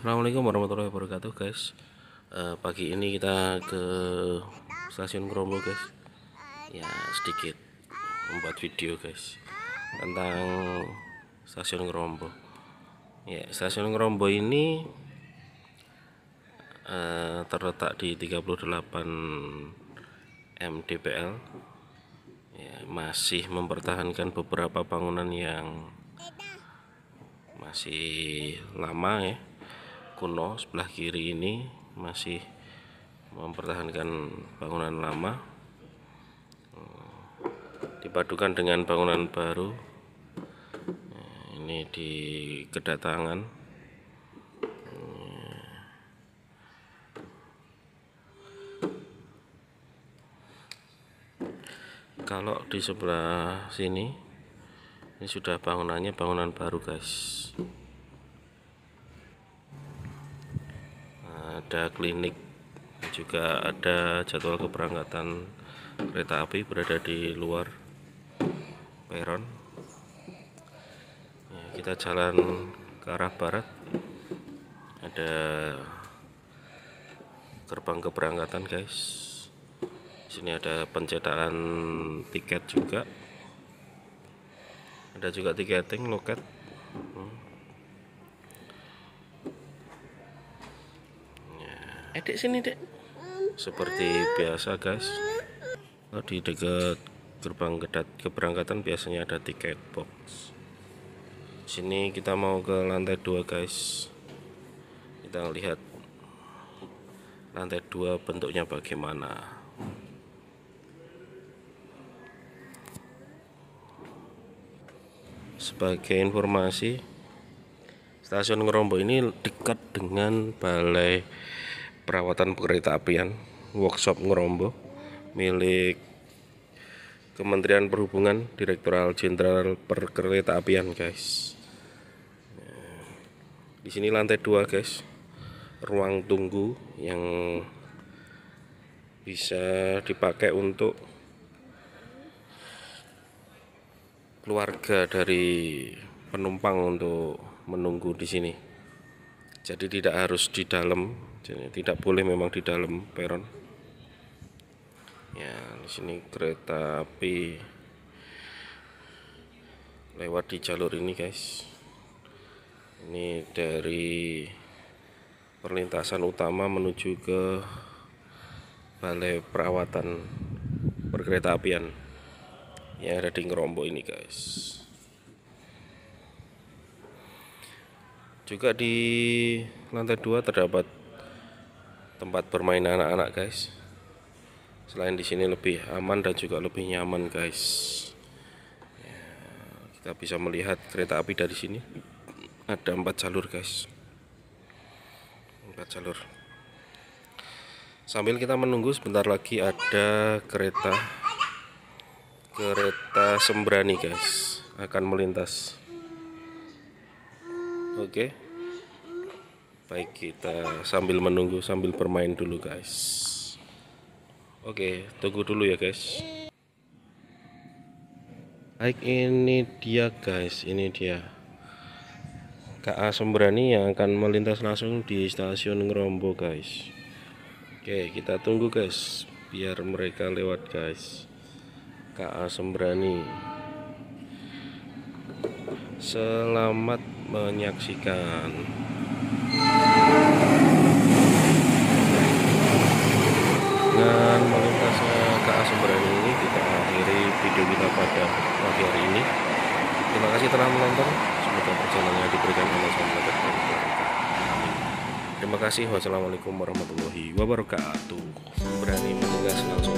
Assalamualaikum warahmatullahi wabarakatuh guys. Pagi ini kita ke stasiun Krombo guys. Ya sedikit membuat video guys tentang stasiun Krombo. Ya stasiun Krombo ini terletak di 38 mdpl. Ya, masih mempertahankan beberapa bangunan yang masih lama ya, kuno. Sebelah kiri ini masih mempertahankan bangunan lama dipadukan dengan bangunan baru. Ini di kedatangan. Kalau di sebelah sini ini sudah bangunannya bangunan baru guys. Ada klinik, juga ada jadwal keberangkatan kereta api berada di luar peron. Ya, kita jalan ke arah barat, ada gerbang keberangkatan guys. Di sini ada pencetakan tiket juga, ada juga tiketing loket. Dek sini dek. Seperti biasa guys, di dekat gerbang keberangkatan biasanya ada tiket box. Sini kita mau ke lantai 2 guys. Kita lihat lantai 2 bentuknya bagaimana. Sebagai informasi, stasiun Krombo ini dekat dengan Balai Perawatan Kereta Apian Workshop Krombo milik Kementerian Perhubungan, Direktorat Jenderal Perkereta Apian guys. Di sini lantai 2 guys, ruang tunggu yang bisa dipakai untuk keluarga dari penumpang untuk menunggu di sini. Jadi tidak harus di dalam, jadi tidak boleh memang di dalam peron. Ya, di sini kereta api lewat di jalur ini guys. Ini dari perlintasan utama menuju ke Balai Perawatan Perkereta Apian yang ada di Krombo ini guys. Juga di lantai 2 terdapat tempat bermain anak-anak guys. Selain di sini lebih aman dan juga lebih nyaman guys. Ya, kita bisa melihat kereta api dari sini. Ada 4 jalur guys. 4 jalur. Sambil kita menunggu, sebentar lagi ada kereta Sembrani guys akan melintas. Oke. Baik, kita sambil menunggu sambil bermain dulu guys. Oke, tunggu dulu ya guys. Baik, ini dia guys, ini dia KA Sembrani yang akan melintas langsung di stasiun Krombo guys. Oke, kita tunggu guys biar mereka lewat guys. KA Sembrani, selamat menyaksikan. Dengan melintasnya KA Sembrani ini kita akhiri video kita pada pagi hari ini. Terima kasih telah menonton. Semoga perjalanannya diberikan Allah SWT. Terima kasih. Wassalamualaikum warahmatullahi wabarakatuh. Sembrani melintas langsung